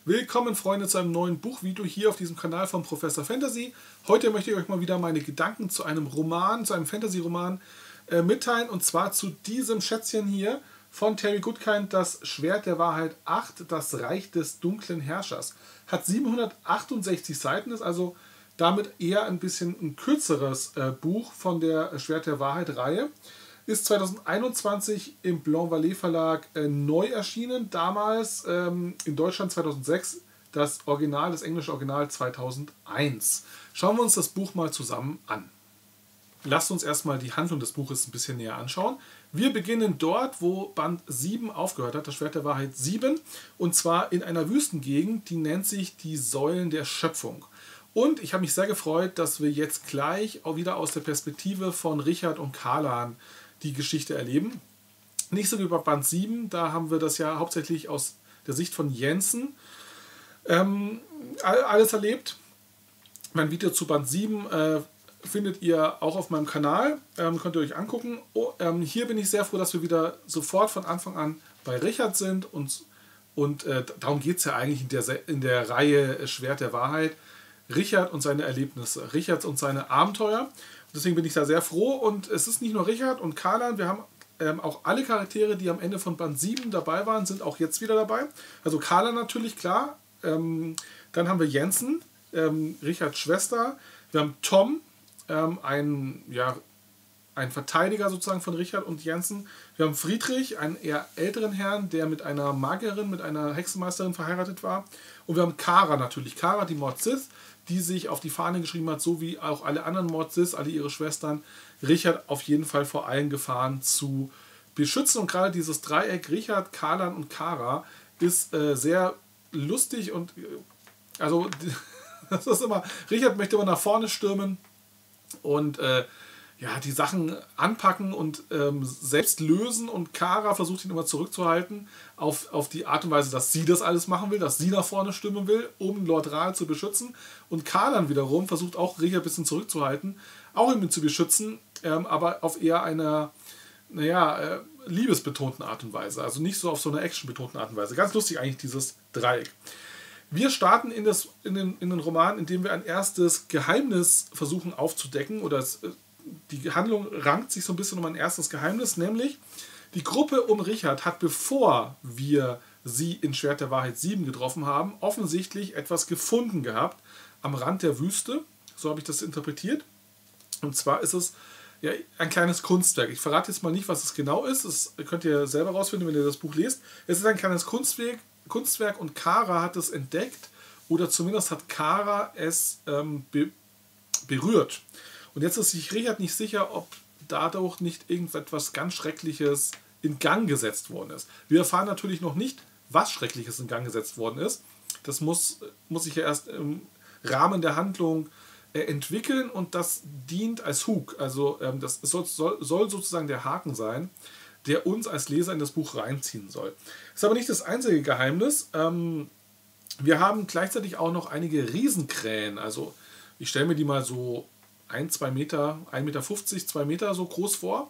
Willkommen, Freunde, zu einem neuen Buchvideo hier auf diesem Kanal von Professor Fantasy. Heute möchte ich euch mal wieder meine Gedanken zu einem Roman, zu einem Fantasy-Roman mitteilen. Und zwar zu diesem Schätzchen hier von Terry Goodkind, das Schwert der Wahrheit 8, das Reich des dunklen Herrschers. Hat 768 Seiten, ist also damit eher ein bisschen ein kürzeres Buch von der Schwert der Wahrheit-Reihe. Ist 2021 im Blanc Vallée Verlag neu erschienen, damals in Deutschland 2006, das englische Original 2001. Schauen wir uns das Buch mal zusammen an. Lasst uns erstmal die Handlung des Buches ein bisschen näher anschauen. Wir beginnen dort, wo Band 7 aufgehört hat, das Schwert der Wahrheit 7, und zwar in einer Wüstengegend, die nennt sich die Säulen der Schöpfung. Und ich habe mich sehr gefreut, dass wir jetzt gleich auch wieder aus der Perspektive von Richard und Kalan die Geschichte erleben. Nicht so wie bei Band 7, da haben wir das ja hauptsächlich aus der Sicht von Jensen alles erlebt. Mein Video zu Band 7 findet ihr auch auf meinem Kanal, könnt ihr euch angucken. Hier bin ich sehr froh, dass wir wieder sofort von Anfang an bei Richard sind und darum geht es ja eigentlich in der Reihe Schwert der Wahrheit. Richard und seine Erlebnisse, Richard und seine Abenteuer. Deswegen bin ich da sehr froh, und es ist nicht nur Richard und Kalan, wir haben auch alle Charaktere, die am Ende von Band 7 dabei waren, sind auch jetzt wieder dabei. Also Kalan natürlich, klar. Dann haben wir Jensen, Richards Schwester. Wir haben Tom, ein Verteidiger sozusagen von Richard und Jensen. Wir haben Friedrich, einen eher älteren Herrn, der mit einer Magierin, mit einer Hexenmeisterin verheiratet war. Und wir haben Kara natürlich, Kara, die Mord-Sith, die sich auf die Fahne geschrieben hat, so wie auch alle anderen Mord-Sith, alle ihre Schwestern, Richard auf jeden Fall vor allen Gefahren zu beschützen. Und gerade dieses Dreieck Richard, Kalan und Kara ist sehr lustig, und also das ist immer, Richard möchte immer nach vorne stürmen und die Sachen anpacken und selbst lösen, und Kara versucht ihn immer zurückzuhalten auf die Art und Weise, dass sie das alles machen will, dass sie nach vorne stürmen will, um Lord Rahl zu beschützen, und Kalan wiederum versucht auch Richard ein bisschen zurückzuhalten, auch ihn zu beschützen, aber auf eher einer liebesbetonten Art und Weise, also nicht so auf so einer actionbetonten Art und Weise. Ganz lustig eigentlich, dieses Dreieck. Wir starten in den Roman, indem wir ein erstes Geheimnis versuchen aufzudecken, oder die Handlung rankt sich so ein bisschen um ein erstes Geheimnis, nämlich die Gruppe um Richard hat, bevor wir sie in Schwert der Wahrheit 7 getroffen haben, offensichtlich etwas gefunden gehabt am Rand der Wüste. So habe ich das interpretiert. Und zwar ist es ein kleines Kunstwerk. Ich verrate jetzt mal nicht, was es genau ist. Das könnt ihr selber rausfinden, wenn ihr das Buch lest. Es ist ein kleines Kunstwerk, und Kara hat es entdeckt, oder zumindest hat Kara es berührt. Und jetzt ist sich Richard nicht sicher, ob dadurch nicht irgendetwas ganz Schreckliches in Gang gesetzt worden ist. Wir erfahren natürlich noch nicht, was Schreckliches in Gang gesetzt worden ist. Das muss sich ja erst im Rahmen der Handlung entwickeln, und das dient als Hook. Also das soll sozusagen der Haken sein, der uns als Leser in das Buch reinziehen soll. Das ist aber nicht das einzige Geheimnis. Wir haben gleichzeitig auch noch einige Riesenkrähen. Also ich stelle mir die mal so 2 Meter, 1,50 Meter, 2 Meter so groß vor,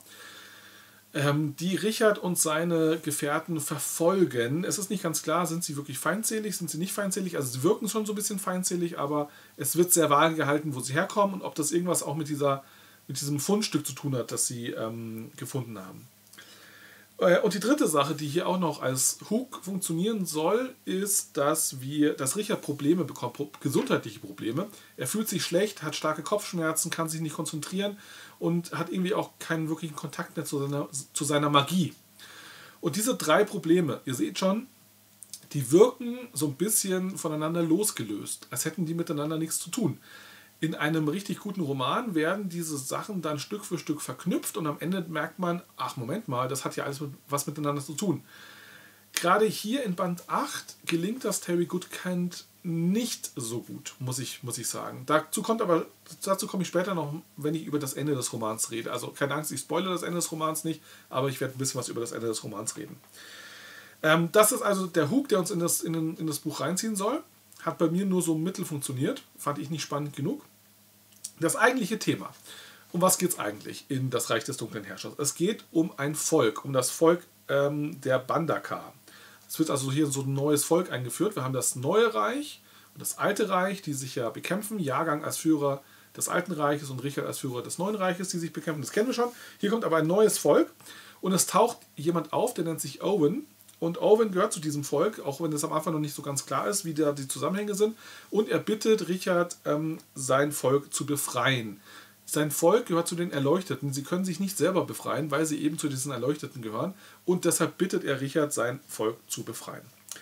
die Richard und seine Gefährten verfolgen. Es ist nicht ganz klar, sind sie wirklich feindselig, sind sie nicht feindselig. Also sie wirken schon so ein bisschen feindselig, aber es wird sehr vage gehalten, wo sie herkommen und ob das irgendwas auch mit diesem Fundstück zu tun hat, das sie gefunden haben. Und die dritte Sache, die hier auch noch als Hook funktionieren soll, ist, dass Richard Probleme bekommt, gesundheitliche Probleme. Er fühlt sich schlecht, hat starke Kopfschmerzen, kann sich nicht konzentrieren und hat irgendwie auch keinen wirklichen Kontakt mehr zu seiner Magie. Und diese 3 Probleme, ihr seht schon, die wirken so ein bisschen voneinander losgelöst, als hätten die miteinander nichts zu tun. In einem richtig guten Roman werden diese Sachen dann Stück für Stück verknüpft, und am Ende merkt man, ach Moment mal, das hat ja alles was miteinander zu tun. Gerade hier in Band 8 gelingt das Terry Goodkind nicht so gut, muss ich sagen. Dazu komme ich später noch, wenn ich über das Ende des Romans rede. Also keine Angst, ich spoilere das Ende des Romans nicht, aber ich werde ein bisschen was über das Ende des Romans reden. Das ist also der Hook, der uns in das Buch reinziehen soll. Hat bei mir nur so mittel funktioniert, fand ich nicht spannend genug. Das eigentliche Thema. Um was geht es eigentlich in das Reich des dunklen Herrschers? Es geht um ein Volk, um das Volk der Bandaka. Es wird also hier so ein neues Volk eingeführt. Wir haben das neue Reich und das alte Reich, die sich ja bekämpfen. Jagang als Führer des alten Reiches und Richard als Führer des neuen Reiches, die sich bekämpfen. Das kennen wir schon. Hier kommt aber ein neues Volk und es taucht jemand auf, der nennt sich Owen. Und Owen gehört zu diesem Volk, auch wenn es am Anfang noch nicht so ganz klar ist, wie da die Zusammenhänge sind. Und er bittet Richard, sein Volk zu befreien. Sein Volk gehört zu den Erleuchteten. Sie können sich nicht selber befreien, weil sie eben zu diesen Erleuchteten gehören. Und deshalb bittet er Richard, sein Volk zu befreien.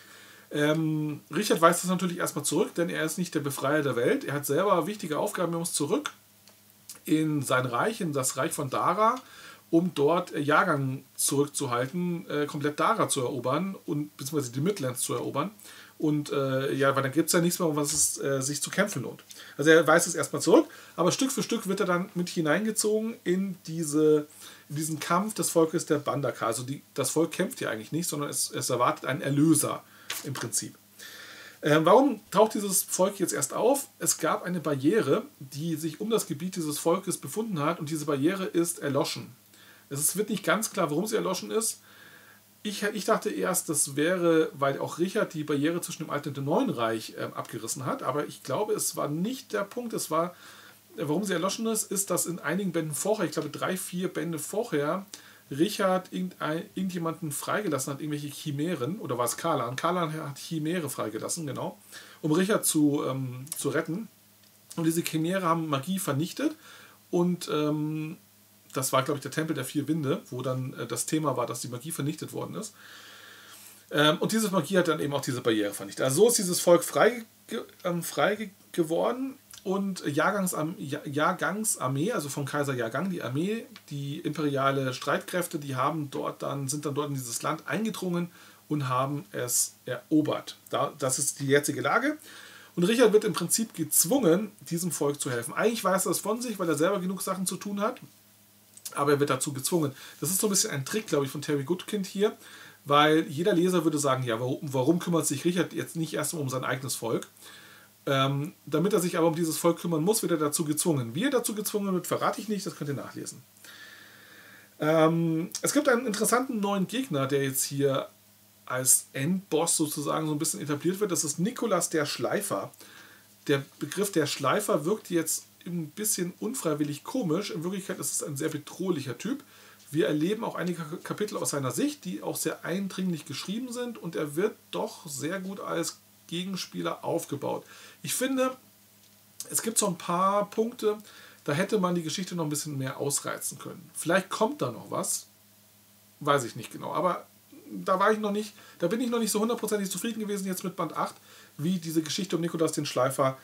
Richard weist das natürlich erstmal zurück, denn er ist nicht der Befreier der Welt. Er hat selber wichtige Aufgaben. Er muss zurück in sein Reich, in das Reich von Dara, um dort Jagang zurückzuhalten, komplett Dara zu erobern und beziehungsweise die Midlands zu erobern. Und weil dann gibt es ja nichts mehr, um was es sich zu kämpfen lohnt. Also er weist es erstmal zurück, aber Stück für Stück wird er dann mit hineingezogen in diesen Kampf des Volkes der Bandaka. Also das Volk kämpft ja eigentlich nicht, sondern es erwartet einen Erlöser im Prinzip. Warum taucht dieses Volk jetzt erst auf? Es gab eine Barriere, die sich um das Gebiet dieses Volkes befunden hat und diese Barriere ist erloschen. Es wird nicht ganz klar, warum sie erloschen ist. Ich dachte erst, das wäre, weil auch Richard die Barriere zwischen dem Alten und dem Neuen Reich abgerissen hat, aber ich glaube, es war nicht der Punkt. Es war, warum sie erloschen ist, dass in einigen Bänden vorher, ich glaube 3, 4 Bände vorher, Richard irgendjemanden freigelassen hat, irgendwelche Chimären, oder war es Kalan? Kalan hat Chimäre freigelassen, genau, um Richard zu retten. Und diese Chimäre haben Magie vernichtet und das war, glaube ich, der Tempel der 4 Winde, wo dann das Thema war, dass die Magie vernichtet worden ist. Und diese Magie hat dann eben auch diese Barriere vernichtet. Also so ist dieses Volk frei geworden und Jagangs Armee, also von Kaiser Jagang, die Armee, die imperiale Streitkräfte, sind dann dort in dieses Land eingedrungen und haben es erobert. Das ist die jetzige Lage. Und Richard wird im Prinzip gezwungen, diesem Volk zu helfen. Eigentlich weiß er das von sich, weil er selber genug Sachen zu tun hat. Aber er wird dazu gezwungen. Das ist so ein bisschen ein Trick, glaube ich, von Terry Goodkind hier, weil jeder Leser würde sagen, ja, warum kümmert sich Richard jetzt nicht erst um sein eigenes Volk? Damit er sich aber um dieses Volk kümmern muss, wird er dazu gezwungen. Wie er dazu gezwungen wird, verrate ich nicht, das könnt ihr nachlesen. Es gibt einen interessanten neuen Gegner, der jetzt hier als Endboss sozusagen so ein bisschen etabliert wird. Das ist Nikolas der Schleifer. Der Begriff der Schleifer wirkt jetzt ein bisschen unfreiwillig komisch. In Wirklichkeit ist es ein sehr bedrohlicher Typ. Wir erleben auch einige Kapitel aus seiner Sicht, die auch sehr eindringlich geschrieben sind und er wird doch sehr gut als Gegenspieler aufgebaut. Ich finde, es gibt so ein paar Punkte, da hätte man die Geschichte noch ein bisschen mehr ausreizen können. Vielleicht kommt da noch was, weiß ich nicht genau, aber da bin ich noch nicht so hundertprozentig zufrieden gewesen jetzt mit Band 8, wie diese Geschichte um Nikolas den Schleifer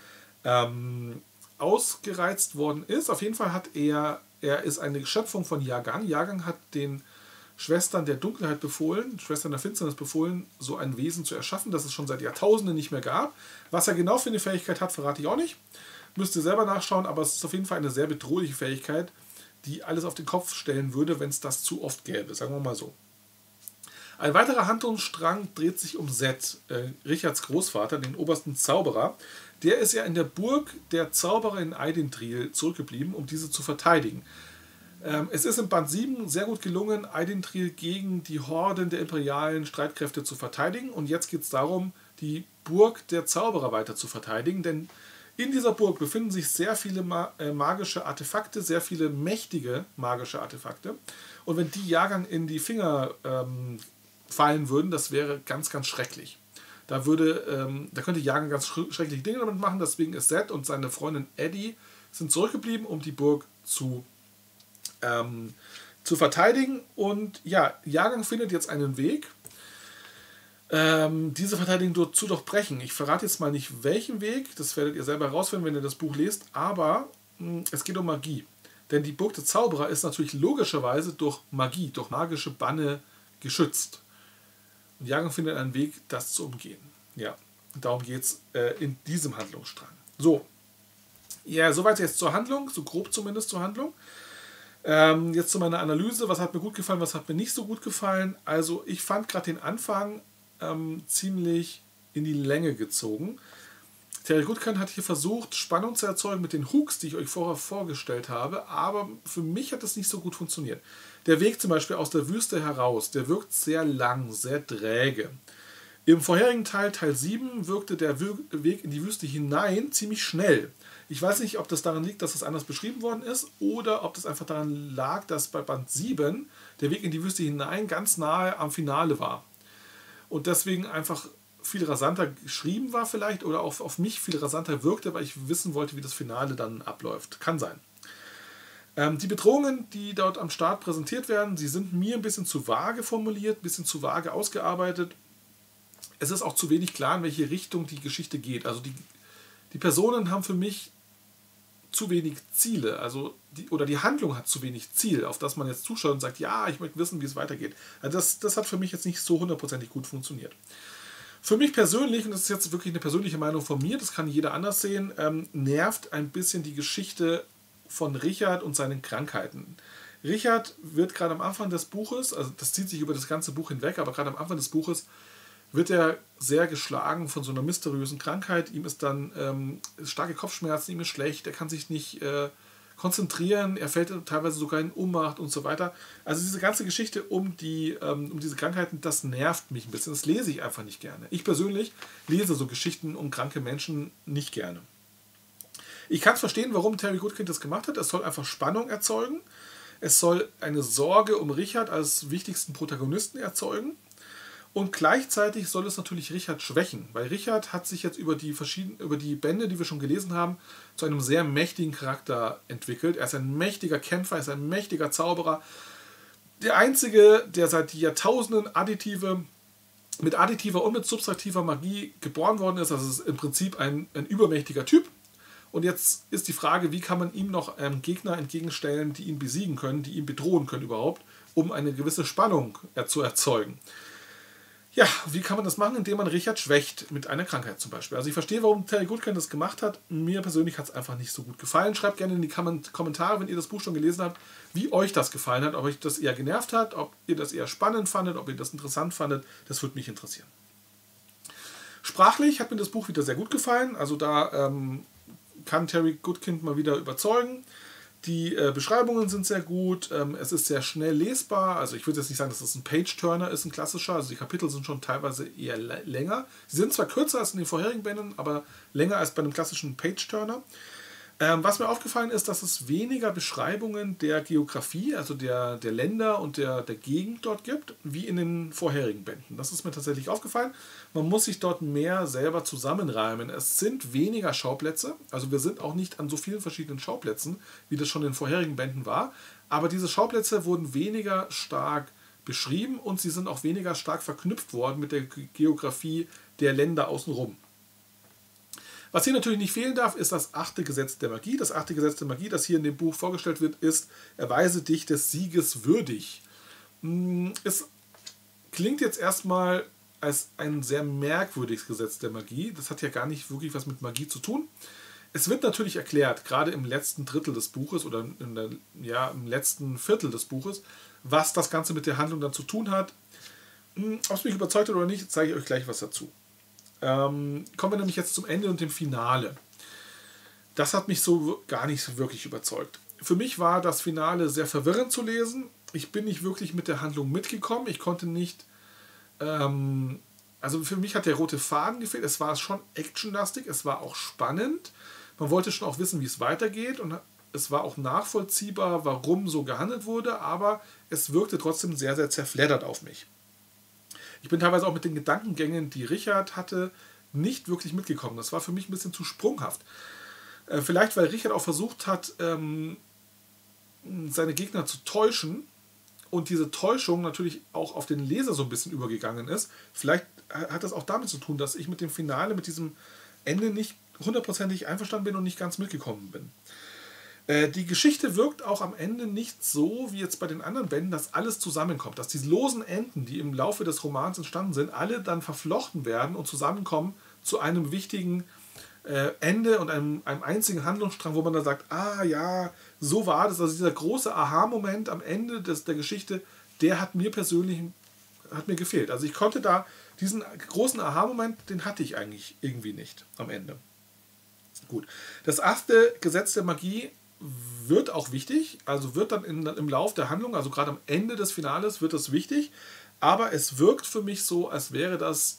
ausgereizt worden ist. Auf jeden Fall hat er ist eine Schöpfung von Jagang. Jagang hat den Schwestern der Dunkelheit befohlen, Schwestern der Finsternis befohlen, so ein Wesen zu erschaffen, das es schon seit Jahrtausenden nicht mehr gab. Was er genau für eine Fähigkeit hat, verrate ich auch nicht. Müsst ihr selber nachschauen, aber es ist auf jeden Fall eine sehr bedrohliche Fähigkeit, die alles auf den Kopf stellen würde, wenn es das zu oft gäbe, sagen wir mal so. Ein weiterer Handlungsstrang dreht sich um Set, Richards Großvater, den obersten Zauberer. Der ist ja in der Burg der Zauberer in Eidintril zurückgeblieben, um diese zu verteidigen. Es ist im Band 7 sehr gut gelungen, Eidintril gegen die Horden der imperialen Streitkräfte zu verteidigen. Und jetzt geht es darum, die Burg der Zauberer weiter zu verteidigen. Denn in dieser Burg befinden sich sehr viele magische Artefakte, sehr viele mächtige magische Artefakte. Und wenn die Jagang in die Finger fallen würden, das wäre ganz, ganz schrecklich. Da könnte Jagan ganz schreckliche Dinge damit machen. Deswegen ist Zed und seine Freundin Eddie sind zurückgeblieben, um die Burg zu verteidigen. Und ja, Jagan findet jetzt einen Weg, diese Verteidigung zu durchbrechen. Ich verrate jetzt mal nicht, welchen Weg. Das werdet ihr selber herausfinden, wenn ihr das Buch lest. Aber es geht um Magie. Denn die Burg der Zauberer ist natürlich logischerweise durch Magie, durch magische Banne geschützt. Und Jagan findet einen Weg, das zu umgehen. Ja, darum geht es in diesem Handlungsstrang. So, ja, soweit jetzt zur Handlung, so grob zumindest zur Handlung. Jetzt zu meiner Analyse, was hat mir gut gefallen, was hat mir nicht so gut gefallen. Also ich fand gerade den Anfang ziemlich in die Länge gezogen. Terry Goodkind hat hier versucht, Spannung zu erzeugen mit den Hooks, die ich euch vorher vorgestellt habe, aber für mich hat das nicht so gut funktioniert. Der Weg zum Beispiel aus der Wüste heraus, der wirkt sehr lang, sehr träge. Im vorherigen Teil, Teil 7, wirkte der Weg in die Wüste hinein ziemlich schnell. Ich weiß nicht, ob das daran liegt, dass das anders beschrieben worden ist oder ob das einfach daran lag, dass bei Band 7 der Weg in die Wüste hinein ganz nahe am Finale war. Und deswegen einfach viel rasanter geschrieben war vielleicht oder auch auf mich viel rasanter wirkte, weil ich wissen wollte, wie das Finale dann abläuft. Kann sein. Die Bedrohungen, die dort am Start präsentiert werden, sie sind mir ein bisschen zu vage formuliert, ein bisschen zu vage ausgearbeitet. Es ist auch zu wenig klar, in welche Richtung die Geschichte geht. Also die Personen haben für mich zu wenig Ziele. Also die Handlung hat zu wenig Ziel, auf das man jetzt zuschaut und sagt, ja, ich möchte wissen, wie es weitergeht. Also das hat für mich jetzt nicht so hundertprozentig gut funktioniert. Für mich persönlich, und das ist jetzt wirklich eine persönliche Meinung von mir, das kann jeder anders sehen, nervt ein bisschen die Geschichte von Richard und seinen Krankheiten. Richard wird gerade am Anfang des Buches, also das zieht sich über das ganze Buch hinweg, aber gerade am Anfang des Buches wird er sehr geschlagen von so einer mysteriösen Krankheit. Ihm ist dann starke Kopfschmerzen, ihm ist schlecht, er kann sich nicht konzentrieren, er fällt teilweise sogar in Ohnmacht und so weiter. Also diese ganze Geschichte um diese Krankheiten, das nervt mich ein bisschen. Das lese ich einfach nicht gerne. Ich persönlich lese so Geschichten um kranke Menschen nicht gerne. Ich kann verstehen, warum Terry Goodkind das gemacht hat. Es soll einfach Spannung erzeugen. Es soll eine Sorge um Richard als wichtigsten Protagonisten erzeugen. Und gleichzeitig soll es natürlich Richard schwächen, weil Richard hat sich jetzt über die Bände, die wir schon gelesen haben, zu einem sehr mächtigen Charakter entwickelt. Er ist ein mächtiger Kämpfer, er ist ein mächtiger Zauberer. Der Einzige, der seit Jahrtausenden mit additiver und mit subtraktiver Magie geboren worden ist. Also es ist im Prinzip ein übermächtiger Typ. Und jetzt ist die Frage, wie kann man ihm noch Gegner entgegenstellen, die ihn besiegen können, die ihn bedrohen können überhaupt, um eine gewisse Spannung zu erzeugen. Ja, wie kann man das machen? Indem man Richard schwächt mit einer Krankheit zum Beispiel. Also ich verstehe, warum Terry Goodkind das gemacht hat. Mir persönlich hat es einfach nicht so gut gefallen. Schreibt gerne in die Kommentare, wenn ihr das Buch schon gelesen habt, wie euch das gefallen hat. Ob euch das eher genervt hat, ob ihr das eher spannend fandet, ob ihr das interessant fandet. Das würde mich interessieren. Sprachlich hat mir das Buch wieder sehr gut gefallen. Also da kann Terry Goodkind mal wieder überzeugen. Die Beschreibungen sind sehr gut, es ist sehr schnell lesbar, also ich würde jetzt nicht sagen, dass es ein Page-Turner ist, ein klassischer, also die Kapitel sind schon teilweise eher länger. Sie sind zwar kürzer als in den vorherigen Bänden, aber länger als bei einem klassischen Page-Turner. Was mir aufgefallen ist, dass es weniger Beschreibungen der Geografie, also der Länder und der Gegend dort gibt, wie in den vorherigen Bänden. Das ist mir tatsächlich aufgefallen. Man muss sich dort mehr selber zusammenreimen. Es sind weniger Schauplätze, also wir sind auch nicht an so vielen verschiedenen Schauplätzen, wie das schon in den vorherigen Bänden war, aber diese Schauplätze wurden weniger stark beschrieben und sie sind auch weniger stark verknüpft worden mit der Geografie der Länder außenrum. Was hier natürlich nicht fehlen darf, ist das 8. Gesetz der Magie. Das 8. Gesetz der Magie, das hier in dem Buch vorgestellt wird, ist: Erweise dich des Sieges würdig. Es klingt jetzt erstmal als ein sehr merkwürdiges Gesetz der Magie. Das hat ja gar nicht wirklich was mit Magie zu tun. Es wird natürlich erklärt, gerade im letzten Drittel des Buches oder im letzten Viertel des Buches, was das Ganze mit der Handlung dann zu tun hat. Ob es mich überzeugt hat oder nicht, zeige ich euch gleich was dazu. Kommen wir nämlich jetzt zum Ende und dem Finale. Das hat mich so gar nicht wirklich überzeugt. Für mich war das Finale sehr verwirrend zu lesen. Ich bin nicht wirklich mit der Handlung mitgekommen. Ich konnte nicht... also für mich hat der rote Faden gefehlt. Es war schon actionlastig, es war auch spannend. Man wollte schon auch wissen, wie es weitergeht. Und es war auch nachvollziehbar, warum so gehandelt wurde. Aber es wirkte trotzdem sehr, sehr zerfleddert auf mich. Ich bin teilweise auch mit den Gedankengängen, die Richard hatte, nicht wirklich mitgekommen. Das war für mich ein bisschen zu sprunghaft. Vielleicht, weil Richard auch versucht hat, seine Gegner zu täuschen und diese Täuschung natürlich auch auf den Leser so ein bisschen übergegangen ist. Vielleicht hat das auch damit zu tun, dass ich mit dem Finale, mit diesem Ende nicht hundertprozentig einverstanden bin und nicht ganz mitgekommen bin. Die Geschichte wirkt auch am Ende nicht so, wie jetzt bei den anderen Bänden, dass alles zusammenkommt. Dass diese losen Enden, die im Laufe des Romans entstanden sind, alle dann verflochten werden und zusammenkommen zu einem wichtigen Ende und einem einzigen Handlungsstrang, wo man dann sagt, ah ja, so war das. Also dieser große Aha-Moment am Ende der Geschichte, der hat mir persönlich gefehlt. Also ich konnte da diesen großen Aha-Moment, den hatte ich eigentlich irgendwie nicht am Ende. Gut. Das 8. Gesetz der Magie wird auch wichtig, also wird dann im Lauf der Handlung, also gerade am Ende des Finales wird es wichtig, aber es wirkt für mich so, als wäre das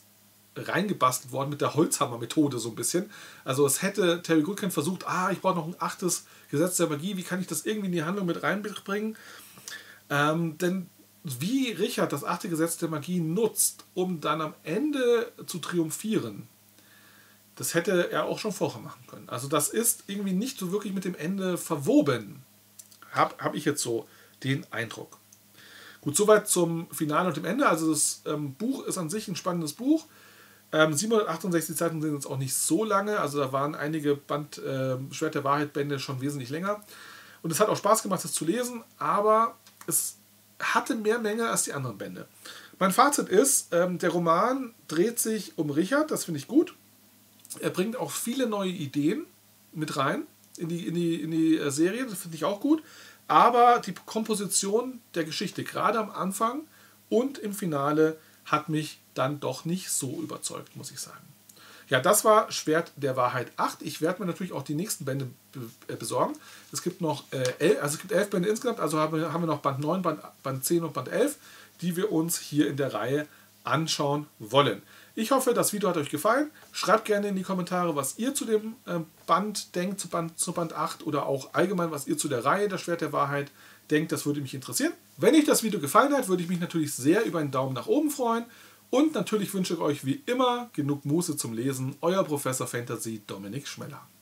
reingebastelt worden mit der Holzhammer-Methode so ein bisschen. Also es hätte Terry Goodkind versucht, ich brauche noch ein 8. Gesetz der Magie, wie kann ich das irgendwie in die Handlung mit reinbringen? Denn wie Richard das 8. Gesetz der Magie nutzt, um dann am Ende zu triumphieren, das hätte er auch schon vorher machen können. Also das ist irgendwie nicht so wirklich mit dem Ende verwoben. Hab ich jetzt so den Eindruck. Gut, soweit zum Finale und dem Ende. Also das Buch ist an sich ein spannendes Buch. 768 Seiten sind jetzt auch nicht so lange. Also da waren einige Schwert der Wahrheit-Bände schon wesentlich länger. Und es hat auch Spaß gemacht, das zu lesen, aber es hatte mehr Menge als die anderen Bände. Mein Fazit ist, der Roman dreht sich um Richard, das finde ich gut. Er bringt auch viele neue Ideen mit rein in die Serie, das finde ich auch gut. Aber die Komposition der Geschichte, gerade am Anfang und im Finale, hat mich dann doch nicht so überzeugt, muss ich sagen. Ja, das war Schwert der Wahrheit 8. Ich werde mir natürlich auch die nächsten Bände besorgen. Es gibt noch 11 Bände insgesamt, also haben wir noch Band 9, Band 10 und Band 11, die wir uns hier in der Reihe anschauen wollen. Ich hoffe, das Video hat euch gefallen. Schreibt gerne in die Kommentare, was ihr zu dem Band denkt, zu Band 8 oder auch allgemein, was ihr zu der Reihe Das Schwert der Wahrheit denkt. Das würde mich interessieren. Wenn euch das Video gefallen hat, würde ich mich natürlich sehr über einen Daumen nach oben freuen. Und natürlich wünsche ich euch wie immer genug Muße zum Lesen. Euer Professor Fantasy Dominik Schmeller.